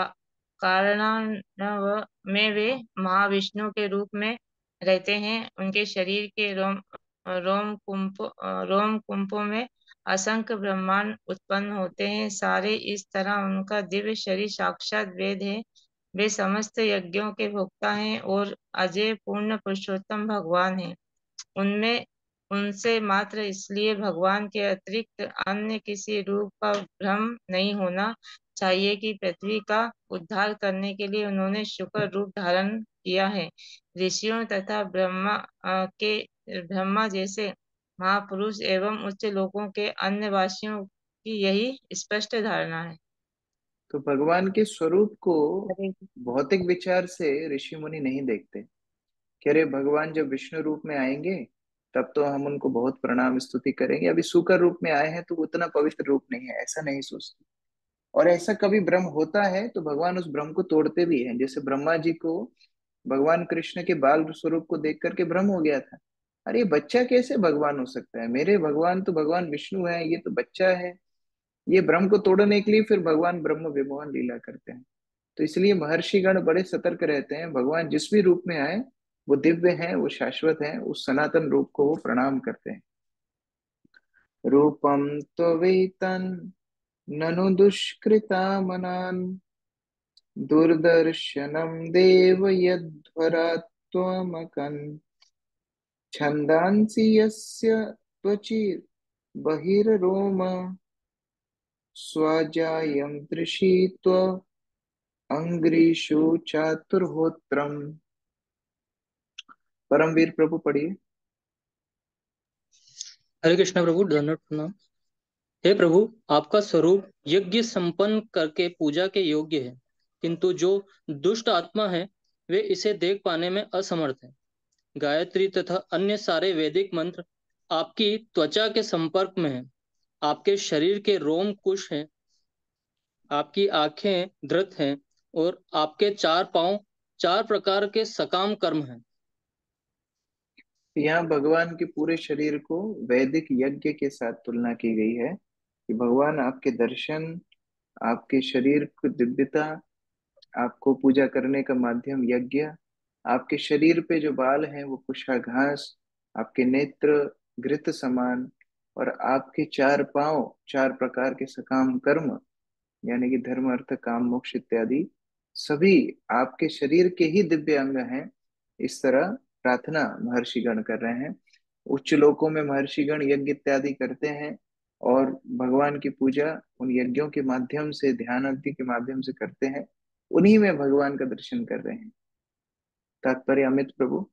कारणानव में वे महाविष्णु के रूप में रहते हैं। उनके शरीर के रोम रोम कुंभ रोम कुंभों में असंख्य ब्रह्मांड उत्पन्न होते हैं। सारे इस तरह उनका दिव्य शरीर साक्षात वेद है। वे समस्त यज्ञों के भोक्ता हैं और अजय पूर्ण पुरुषोत्तम भगवान हैं। उनमें उनसे मात्र इसलिए भगवान के अतिरिक्त अन्य किसी रूप का भ्रम नहीं होना चाहिए कि पृथ्वी का उद्धार करने के लिए उन्होंने शुक्र रूप धारण किया है। ऋषियों तथा ब्रह्मा अ, के ब्रह्मा जैसे महापुरुष एवं उच्च लोकों के अन्य वासियों की यही स्पष्ट धारणा है। तो भगवान के स्वरूप को हरे भौतिक विचार से ऋषि मुनि नहीं देखते। कह रहे भगवान जब विष्णु रूप में आएंगे तब तो हम उनको बहुत प्रणाम स्तुति करेंगे, अभी सूकर रूप में आए हैं तो उतना पवित्र रूप नहीं है, ऐसा नहीं सोचते। और ऐसा कभी भ्रम होता है तो भगवान उस भ्रम को तोड़ते भी हैं। जैसे ब्रह्मा जी को भगवान कृष्ण के बाल स्वरूप को देख करके भ्रम हो गया था, अरे ये बच्चा कैसे भगवान हो सकता है, मेरे भगवान तो भगवान विष्णु है, ये तो बच्चा है। ये भ्रम को तोड़ने के लिए फिर भगवान ब्रह्म विमोहन लीला करते हैं। तो इसलिए महर्षिगण बड़े सतर्क रहते हैं, भगवान जिस भी रूप में आए वो दिव्य हैं, वो शाश्वत हैं, उस सनातन रूप को वो प्रणाम करते हैं। रूपम त्ववेतन ननु दुष्कृतामनान् दूरदर्शनम देव यद्वरात्वमकन् छन्दांसि यस्य त्वचि बहिर्रोम स्वाजायं दृशि त्व अंग्रीषु चातुर्होत्रम। परमवीर प्रभु पढ़िए। हरे कृष्ण प्रभु, धन्यवाद प्रणाम। हे प्रभु, आपका स्वरूप यज्ञ संपन्न करके पूजा के योग्य है, किंतु जो दुष्ट आत्मा है वे इसे देख पाने में असमर्थ है। गायत्री तथा अन्य सारे वैदिक मंत्र आपकी त्वचा के संपर्क में है। आपके शरीर के रोम कुश हैं, आपकी आंखें धृत हैं और आपके चार पांव चार प्रकार के सकाम कर्म हैं। यहाँ भगवान के पूरे शरीर को वैदिक यज्ञ के साथ तुलना की गई है कि भगवान आपके दर्शन, आपके शरीर की दिव्यता, आपको पूजा करने का माध्यम यज्ञ, आपके शरीर पे जो बाल हैं वो कुशाघास, आपके नेत्र घृत समान, और आपके चार पांव चार प्रकार के सकाम कर्म यानी कि धर्म अर्थ काम मोक्ष इत्यादि सभी आपके शरीर के ही दिव्य अंग हैं। इस तरह प्रार्थना महर्षिगण कर रहे हैं। उच्च लोकों में महर्षिगण यज्ञ इत्यादि करते हैं और भगवान की पूजा उन यज्ञों के माध्यम से, ध्यान आदि के माध्यम से करते हैं, उन्हीं में भगवान का दर्शन कर रहे हैं। तात्पर्य अमित प्रभु।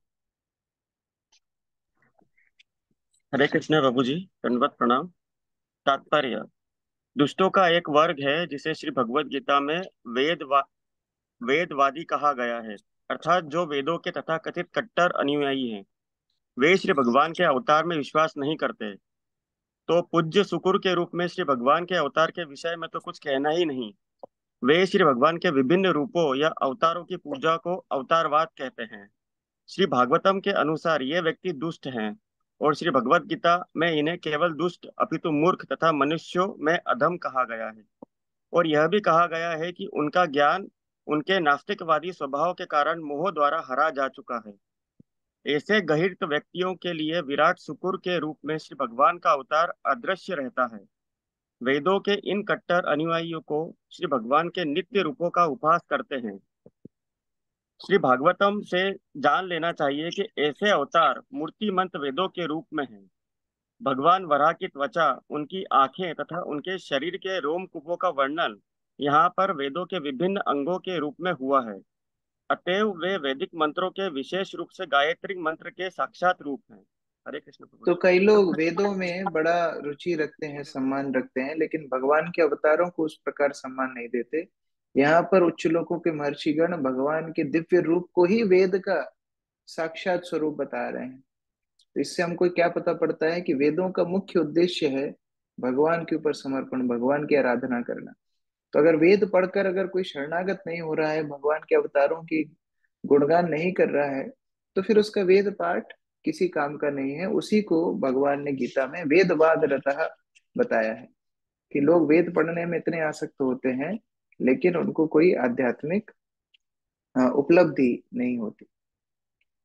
हरे कृष्ण प्रभु जी, दंडवत प्रणाम। तात्पर्य: दुष्टों का एक वर्ग है जिसे श्री भगवत गीता में वेद वा, वेदवादी कहा गया है, अर्थात जो वेदों के तथाकथित कट्टर अनुयायी हैं। वे श्री भगवान के अवतार में विश्वास नहीं करते। तो पूज्य सुकुर के रूप में श्री भगवान के अवतार के विषय में तो कुछ कहना ही नहीं। वे श्री भगवान के विभिन्न रूपों या अवतारों की पूजा को अवतारवाद कहते हैं। श्री भागवतम के अनुसार ये व्यक्ति दुष्ट हैं और श्री भगवत गीता में इन्हें केवल दुष्ट अपितु मूर्ख तथा मनुष्यों में अधम कहा गया है। और यह भी कहा गया है कि उनका ज्ञान उनके नास्तिकवादी स्वभाव के कारण मोह द्वारा हरा जा चुका है। ऐसे गहिर्त व्यक्तियों के लिए विराट सुकुर के रूप में श्री भगवान का अवतार अदृश्य रहता है। वेदों के इन कट्टर अनुयायियों को श्री भगवान के नित्य रूपों का उपहास करते हैं। श्री भागवतम से जान लेना चाहिए कि ऐसे अवतार मूर्तिमंत वेदों के रूप में हैं। भगवान वराह की त्वचा, उनकी आंखें तथा उनके शरीर के रोमकूपों का वर्णन यहाँ पर वेदों के विभिन्न अंगों के रूप में हुआ है। अतएव वे वैदिक मंत्रों के विशेष रूप से गायत्री मंत्र के साक्षात रूप हैं। हरे कृष्ण प्रभु तो जी। कई लोग वेदों में बड़ा रुचि रखते हैं, सम्मान रखते हैं, लेकिन भगवान के अवतारों को उस प्रकार सम्मान नहीं देते। यहाँ पर उच्च लोकों के महर्षिगण भगवान के दिव्य रूप को ही वेद का साक्षात स्वरूप बता रहे हैं। तो इससे हमको क्या पता पड़ता है कि वेदों का मुख्य उद्देश्य है भगवान के ऊपर समर्पण, भगवान की आराधना करना। तो अगर वेद पढ़कर अगर कोई शरणागत नहीं हो रहा है, भगवान के अवतारों की गुणगान नहीं कर रहा है, तो फिर उसका वेद पाठ किसी काम का नहीं है। उसी को भगवान ने गीता में वेदवाद रतः बताया है कि लोग वेद पढ़ने में इतने आसक्त होते हैं लेकिन उनको कोई आध्यात्मिक अ, उपलब्धि नहीं होती।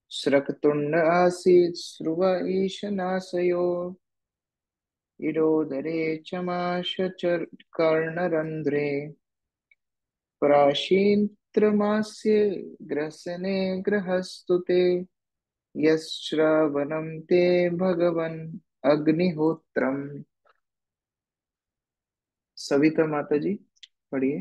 स्रक्तुण्ड आसीत् स्रुव ईशनाशयो इडोदरे चमाश च कर्णरन्ध्रे प्राशीन्त्रमास्य ग्रसने गृहस्तुते यश्रावणं ते भगवन् अग्निहोत्रम्। सविता माता जी पढ़िए।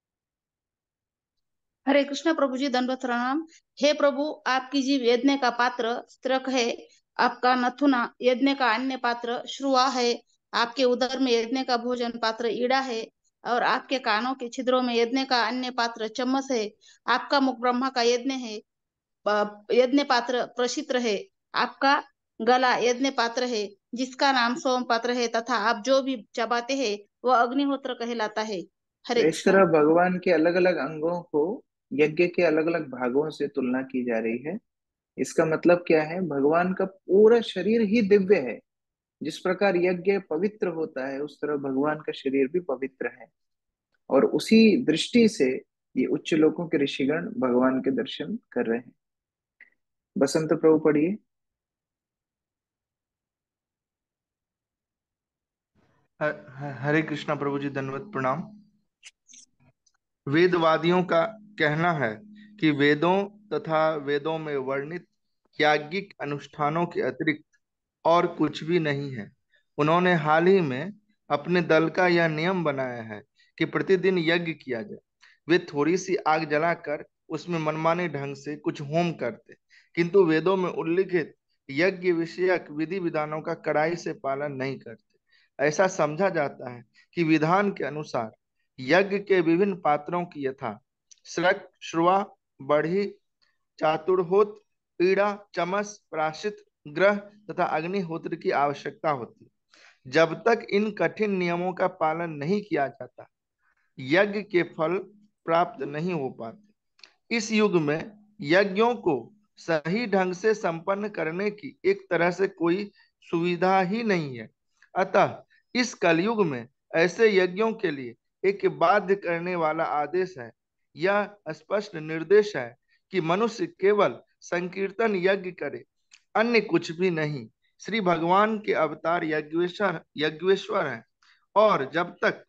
हरे कृष्ण प्रभु जी, दंडवत प्रणाम। हे प्रभु, आपकी जीभ यज्ञ का पात्र स्त्रक है, आपका नथुना यज्ञ का अन्य पात्र श्रुआ है, आपके उदर में यज्ञ का भोजन पात्र ईड़ा है, और आपके कानों के छिद्रों में यज्ञ का अन्य पात्र चम्मच है। आपका मुख ब्रह्मा का यज्ञ है, यज्ञ पात्र प्रशित्र है। आपका गला यज्ञ पात्र है, जिसका नाम सोम पात्र है, तथा आप जो भी चबाते हैं वह अग्निहोत्र कहलाता है। हरे तो इस कृष्ण। तरह भगवान के अलग अलग अंगों को यज्ञ के अलग अलग भागों से तुलना की जा रही है। इसका मतलब क्या है? भगवान का पूरा शरीर ही दिव्य है। जिस प्रकार यज्ञ पवित्र होता है, उस तरह भगवान का शरीर भी पवित्र है। और उसी दृष्टि से ये उच्च लोकों के ऋषिगण भगवान के दर्शन कर रहे हैं। बसंत प्रभु पढ़िए। ह- हरे कृष्णा प्रभु जी, दंडवत प्रणाम। वेदवादियों का कहना है कि वेदों तथा वेदों में वर्णित याज्ञिक अनुष्ठानों के अतिरिक्त और कुछ भी नहीं है। उन्होंने हाल ही में अपने दल का यह नियम बनाया है कि प्रतिदिन यज्ञ किया जाए। वे थोड़ी सी आग जलाकर उसमें मनमाने ढंग से कुछ होम करते, किंतु वेदों में उल्लिखित यज्ञ विषयक विधि विधानों का कड़ाई से पालन नहीं करते। ऐसा समझा जाता है कि विधान के अनुसार यज्ञ के विभिन्न पात्रों की यथा स्रक, श्रुआ, बढ़ी, चातुर्होत, पीड़ा, चमस, प्राशित, ग्रह तथा अग्निहोत्र की आवश्यकता होती है। जब तक इन कठिन नियमों का पालन नहीं किया जाता, यज्ञ के फल प्राप्त नहीं हो पाते। इस युग में यज्ञों को सही ढंग से संपन्न करने की एक तरह से कोई सुविधा ही नहीं है। अतः इस कलयुग में ऐसे यज्ञों के लिए एक बाध्य करने वाला आदेश है। यह स्पष्ट निर्देश है कि मनुष्य केवल संकीर्तन यज्ञ करे, अन्य कुछ भी नहीं। श्री भगवान के अवतार यज्ञेश्वर यज्ञेश्वर हैं, और जब तक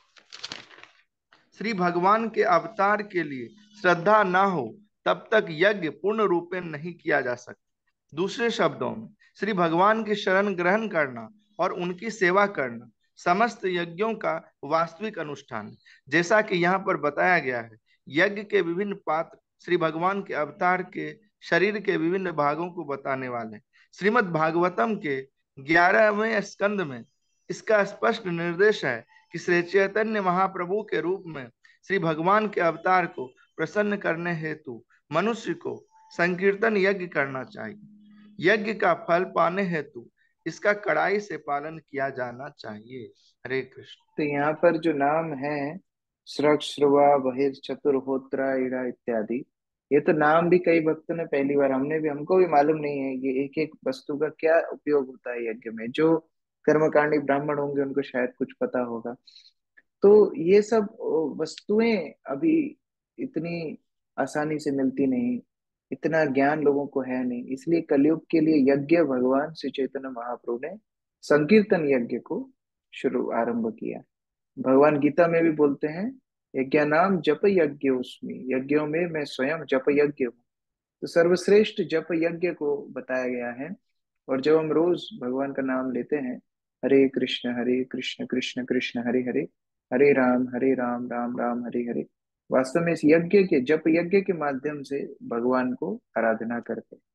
श्री भगवान के अवतार के लिए श्रद्धा न हो, तब तक यज्ञ पूर्ण रूपेण नहीं किया जा सकता। दूसरे शब्दों में, श्री भगवान की शरण ग्रहण करना और उनकी सेवा करना समस्त यज्ञों का वास्तविक अनुष्ठान है। जैसा कि यहाँ पर बताया गया है, यज्ञ के विभिन्न पात्र श्री भगवान के अवतार के शरीर के विभिन्न भागों को बताने वाले हैं। श्रीमद् भागवतम के ग्यारहवें स्कंद में इसका स्पष्ट निर्देश है कि श्री चैतन्य महाप्रभु के रूप में श्री भगवान के अवतार को प्रसन्न करने हेतु मनुष्य को संकीर्तन यज्ञ करना चाहिए। यज्ञ का फल पाने हेतु इसका कड़ाई से पालन किया जाना चाहिए। हरे कृष्ण। तो यहाँ पर जो नाम है स्रक, श्रुवा, बहिर, चतुर्होत्रा, ईड़ा इत्यादि, ये तो नाम भी कई भक्तों ने पहली बार, हमने भी हमको भी मालूम नहीं है कि एक एक वस्तु का क्या उपयोग होता है यज्ञ में। जो कर्मकांडी ब्राह्मण होंगे उनको शायद कुछ पता होगा। तो ये सब वस्तुएं अभी इतनी आसानी से मिलती नहीं, इतना ज्ञान लोगों को है नहीं। इसलिए कलयुग के लिए यज्ञ भगवान श्री चैतन्य महाप्रभु ने संकीर्तन यज्ञ को शुरू आरंभ किया। भगवान गीता में भी बोलते हैं, यज्ञ नाम जप यज्ञ उसमें, यज्ञों में मैं स्वयं जप यज्ञ हूँ। तो सर्वश्रेष्ठ जप यज्ञ को बताया गया है। और जब हम रोज भगवान का नाम लेते हैं, हरे कृष्ण हरे कृष्ण कृष्ण कृष्ण हरे हरे, हरे राम हरे राम राम राम हरे हरे, वास्तव में इस यज्ञ के, जप यज्ञ के माध्यम से भगवान को आराधना करते हैं।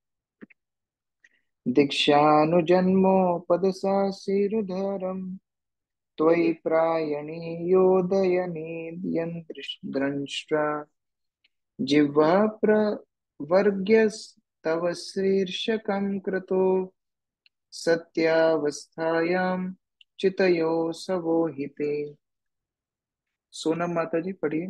दीक्षानुजन्मोपदशासिरुधरम् त्वयि प्रायणीयोदयनेद्यन्द्रंष्ट्रा जिह्वा प्रवर्ग्यस्तव शीर्षकं कृतो सत्यावस्थायां चितयो सवोहिते। सोनम माता जी पढ़िए।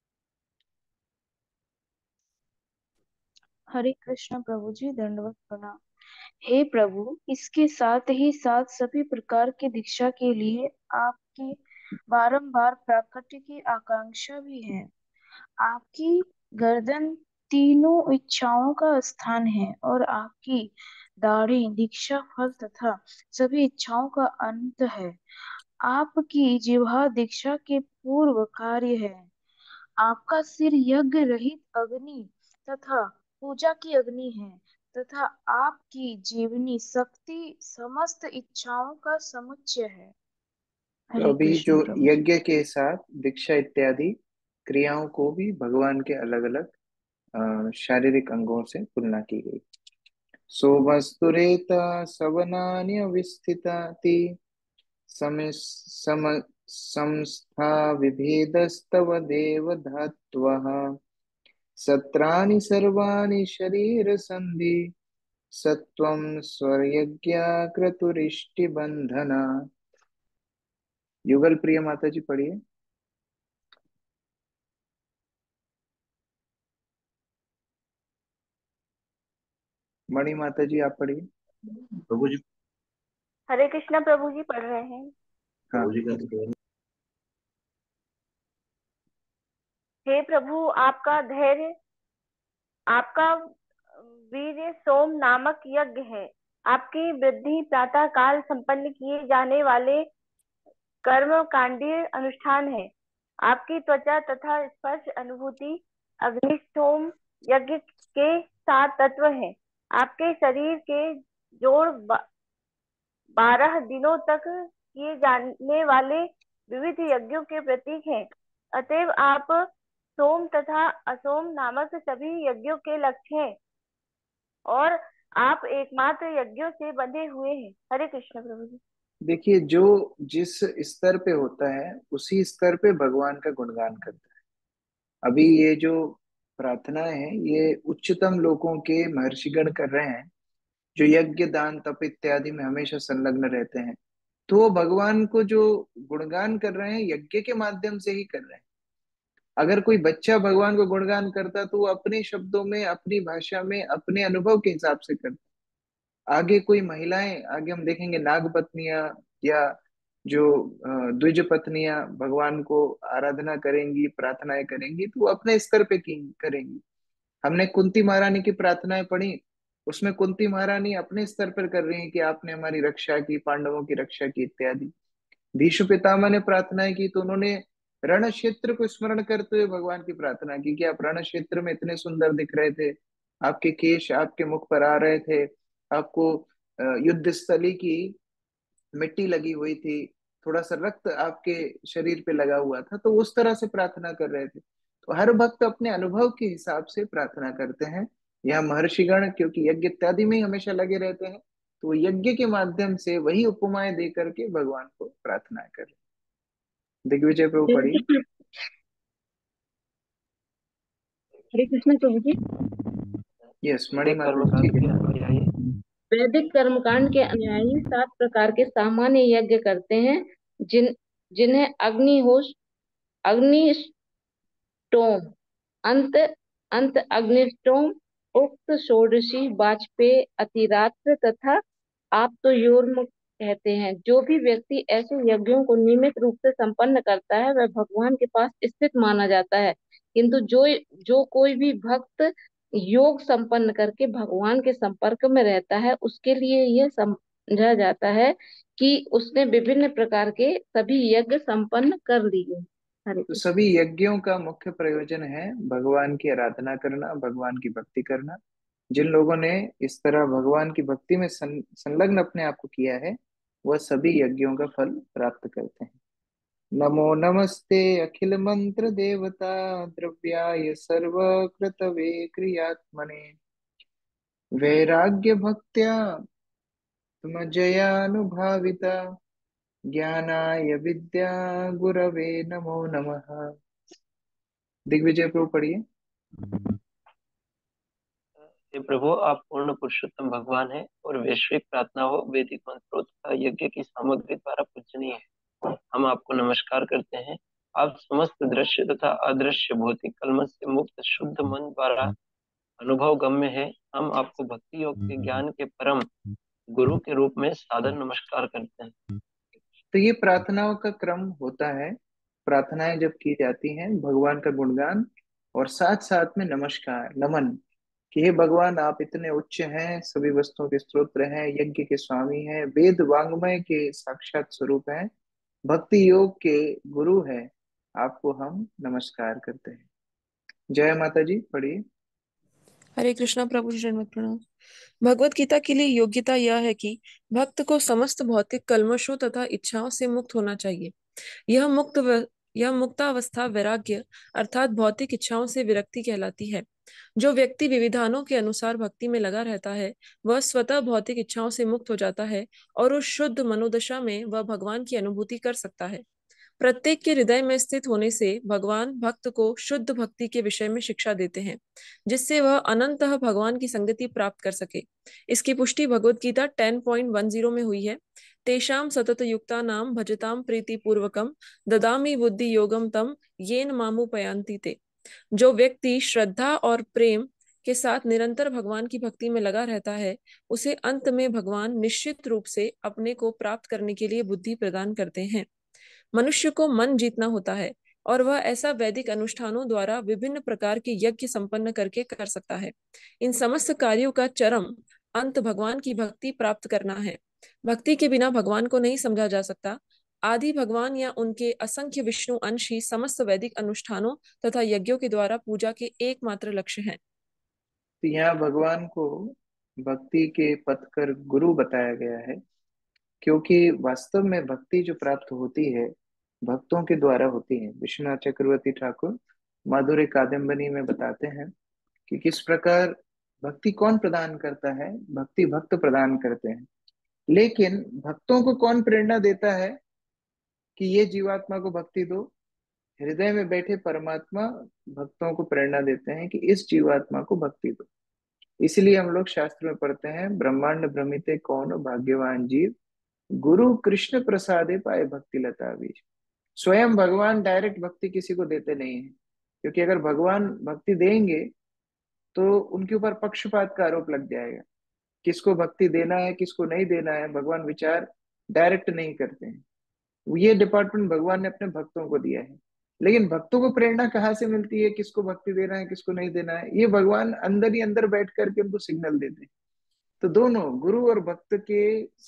हरे कृष्ण प्रभु जी, दंडवत प्रणाम। हे प्रभु, इसके साथ ही साथ सभी प्रकार की दीक्षा के लिए आपकी बारंबार प्राकट्य की आकांक्षा भी है। आपकी गर्दन तीनों इच्छाओं का स्थान है और आपकी दाढ़ी दीक्षा फल तथा सभी इच्छाओं का अंत है। आपकी जिह्वा दीक्षा के पूर्व कार्य है। आपका सिर यज्ञ रहित अग्नि तथा पूजा की अग्नि है तथा आपकी जीवनी शक्ति समस्त इच्छाओं का समुच्चय है। तो हरे अभी कृष्ण जो प्रभु जी। यज्ञ के साथ दीक्षा इत्यादि क्रियाओं को भी भगवान के अलग अलग शारीरिक अंगों से तुलना की गई। सोमस्तुरेता सवनान्य विस्थिताति सम सम संस्था विभेदस्तव देव धात्वः सत्राणि सर्वाणि शरीर संधि सत्वं स्वर्यज्ञा क्रतुरिष्टि बंधना। युगल प्रिय माता जी पढ़िए। मणि माता जी आप पढ़िए। प्रभु जी। हरे कृष्णा प्रभु जी पढ़ रहे हैं। हाँ। हे प्रभु, आपका धैर्य, आपका वीर्य सोम नामक यज्ञ है। आपकी वृद्धि प्रातः काल संपन्न किए जाने वाले कर्म कांडीय अनुष्ठान है। आपकी त्वचा तथा स्पर्श अनुभूति अग्निष्टोम यज्ञ के सात तत्व है। आपके शरीर के जोड़ बा, बारह दिनों तक किए जाने वाले विविध यज्ञों के प्रतीक हैं। अतएव आप सोम तथा असोम नामक सभी यज्ञों के लक्ष्य हैं और आप एकमात्र यज्ञों से बंधे हुए हैं। हरे कृष्ण प्रभु जी। देखिए, जो जिस स्तर पे होता है उसी स्तर पे भगवान का गुणगान करता है। अभी ये जो प्रार्थनाएं हैं ये उच्चतम लोकों के महर्षिगण कर रहे हैं, जो यज्ञ दान तप इत्यादि में हमेशा संलग्न रहते हैं। तो वो भगवान को जो गुणगान कर रहे हैं यज्ञ के माध्यम से ही कर रहे हैं। अगर कोई बच्चा भगवान को गुणगान करता तो वो अपने शब्दों में, अपनी भाषा में, अपने अनुभव के हिसाब से करता। आगे कोई महिलाएं, आगे हम देखेंगे नाग पत्नियां या जो अ, द्विज पत्नियां भगवान को आराधना करेंगी, प्रार्थनाएं करेंगी, तो वो अपने स्तर पे की करेंगी। हमने कुंती महारानी की प्रार्थनाएं पढ़ी, उसमें कुंती महारानी अपने स्तर पर कर रही हैं कि आपने हमारी रक्षा की, पांडवों की रक्षा की इत्यादि। भीष्म पितामह ने प्रार्थनाएं की तो उन्होंने रण क्षेत्र को स्मरण करते हुए भगवान की प्रार्थना की कि आप रण क्षेत्र में इतने सुंदर दिख रहे थे, आपके केश आपके मुख पर आ रहे थे, आपको अ, युद्ध स्थली की मिट्टी लगी हुई थी, थोड़ा सा रक्त आपके शरीर पे लगा हुआ था, तो उस तरह से प्रार्थना कर रहे थे। तो हर भक्त अपने अनुभव के हिसाब से प्रार्थना करते हैं। यहाँ महर्षिगण क्योंकि यज्ञ इत्यादि में ही हमेशा लगे रहते हैं, तो वो यज्ञ के माध्यम से वही उपमाएं दे करके भगवान को प्रार्थना कर रहे हैं। दिग्विजय प्रभु पढ़िए। हरे कृष्ण प्रभु जी। यस, मणि माता कर्मकांड ठीक के है। अनुयायी वैदिक कर्मकांड के अनुयायी सात प्रकार के सामान्य यज्ञ करते हैं, जिन जिन्हें अग्निहोश अग्निष्टोम अंत अंत अग्निष्टोम उक्त षोडशी वाजपेय अतिरात्र तथा आप्तयोर्म कहते हैं। जो भी व्यक्ति ऐसे यज्ञों को नियमित रूप से संपन्न करता है वह भगवान के पास स्थित माना जाता है। किंतु जो जो कोई भी भक्त योग संपन्न करके भगवान के संपर्क में रहता है उसके लिए यह समझा जाता है कि उसने विभिन्न प्रकार के सभी यज्ञ संपन्न कर लिए। हरे तो कृष्ण। सभी यज्ञों का मुख्य प्रयोजन है भगवान की आराधना करना, भगवान की भक्ति करना। जिन लोगों ने इस तरह भगवान की भक्ति में सं, संलग्न अपने आप को किया है, वह सभी यज्ञों का फल प्राप्त करते हैं। नमो नमस्ते अखिल मंत्र देवता द्रव्याय सर्वकृतवे क्रियात्मने वैराग्य भक्त्या तुमजयानुभाविता ज्ञानाय विद्या गुरवे नमो नमः। दिग्विजय प्रभु पढ़िए। हे प्रभु, आप पूर्ण पुरुषोत्तम भगवान हैं और वैश्विक प्रार्थना हो वैदिक मंत्रों तथा यज्ञ की सामग्री द्वारा पूजनीय है। हम आपको नमस्कार करते हैं। आप समस्त दृश्य तथा अदृश्य भौतिक कलमश से मुक्त शुद्ध मन द्वारा अनुभव गम्य है। हम आपको भक्ति योग के ज्ञान के परम गुरु के रूप में सादर नमस्कार करते हैं। तो ये प्रार्थनाओं का क्रम होता है। प्रार्थनाएं जब की जाती हैं, भगवान का गुणगान और साथ साथ में नमस्कार, नमन, कि हे भगवान, आप इतने उच्च हैं, सभी वस्तुओं के स्रोत हैं, यज्ञ के स्वामी हैं, वेद वांग्मय के साक्षात स्वरूप हैं, भक्ति योग के गुरु हैं, आपको हम नमस्कार करते हैं। जय माता जी, पढ़िए। हरे कृष्णा प्रभु जी, दंडवत प्रणाम। भगवत गीता के लिए योग्यता यह है कि भक्त को समस्त भौतिक कल्मशों तथा इच्छाओं से मुक्त होना चाहिए। यह मुक्त व, यह मुक्तावस्था वैराग्य अर्थात भौतिक इच्छाओं से विरक्ति कहलाती है। जो व्यक्ति विविधानों के अनुसार भक्ति में लगा रहता है वह स्वतः भौतिक इच्छाओं से मुक्त हो जाता है और उस शुद्ध मनोदशा में वह भगवान की अनुभूति कर सकता है। प्रत्येक के हृदय में स्थित होने से भगवान भक्त को शुद्ध भक्ति के विषय में शिक्षा देते हैं, जिससे वह अनंतः भगवान की संगति प्राप्त कर सके। इसकी पुष्टि Bhagavad Gita ten point one zero में हुई है। तेषाम सतत युक्ता नाम भजताम प्रीति पूर्वकम ददामी बुद्धि योगम तम येन मामुपयांति ते। जो व्यक्ति श्रद्धा और प्रेम के साथ निरंतर भगवान की भक्ति में लगा रहता है, उसे अंत में भगवान निश्चित रूप से अपने को प्राप्त करने के लिए बुद्धि प्रदान करते हैं। मनुष्य को मन जीतना होता है और वह ऐसा वैदिक अनुष्ठानों द्वारा विभिन्न प्रकार के यज्ञ संपन्न करके कर सकता है। इन समस्त कार्यों का चरम अंत भगवान की भक्ति प्राप्त करना है। भक्ति के बिना भगवान को नहीं समझा जा सकता। आदि भगवान या उनके असंख्य विष्णु अंश ही समस्त वैदिक अनुष्ठानों तथा यज्ञों के द्वारा पूजा के एकमात्र लक्ष्य हैं। तो यहाँ भगवान को भक्ति के पथ कर गुरु बताया गया है, क्योंकि वास्तव में भक्ति जो प्राप्त होती है भक्तों के द्वारा होती है। विश्वनाथ चक्रवर्ती ठाकुर माधुर्य कादम्बनी में बताते हैं कि किस प्रकार भक्ति कौन प्रदान करता है, भक्ति भक्त प्रदान करते हैं। लेकिन भक्तों को कौन प्रेरणा देता है कि ये जीवात्मा को भक्ति दो? हृदय में बैठे परमात्मा भक्तों को प्रेरणा देते हैं कि इस जीवात्मा को भक्ति दो। इसलिए हम लोग शास्त्र में पढ़ते हैं, ब्रह्मांड भ्रमिते कौन भाग्यवान जीव, गुरु कृष्ण प्रसादे पाए भक्ति लता बीज। स्वयं भगवान डायरेक्ट भक्ति किसी को देते नहीं है, क्योंकि अगर भगवान भक्ति देंगे तो उनके ऊपर पक्षपात का आरोप लग जाएगा। किसको भक्ति देना है किसको नहीं देना है भगवान विचार डायरेक्ट नहीं करते हैं। ये डिपार्टमेंट भगवान ने अपने भक्तों को दिया है। लेकिन भक्तों को प्रेरणा कहाँ से मिलती है, किसको भक्ति देना है किसको नहीं देना है, ये भगवान अंदर ही अंदर बैठ करके उनको सिग्नल देते हैं। तो दोनों गुरु और भक्त के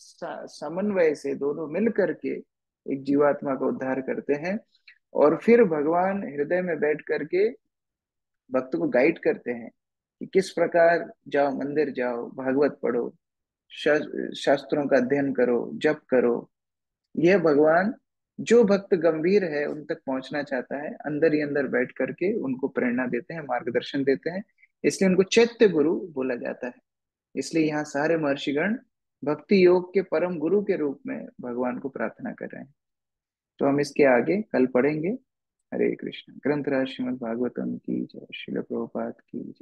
समन्वय से दोनों मिल करके एक जीवात्मा का उद्धार करते हैं और फिर भगवान हृदय में बैठ करके भक्त को गाइड करते हैं कि किस प्रकार जाओ, मंदिर जाओ, भागवत पढ़ो, शास्त्रों का अध्ययन करो, जप करो। यह भगवान जो भक्त गंभीर है उन तक पहुंचना चाहता है, अंदर ही अंदर बैठ करके उनको प्रेरणा देते हैं, मार्गदर्शन देते हैं। इसलिए उनको चैत्य गुरु बोला जाता है। इसलिए यहाँ सारे महर्षिगण भक्ति योग के परम गुरु के रूप में भगवान को प्रार्थना कर रहे हैं। तो हम इसके आगे कल पढ़ेंगे। हरे कृष्ण। ग्रंथराज श्रीमद् भागवतम की जय। श्रील प्रभुपाद की जय।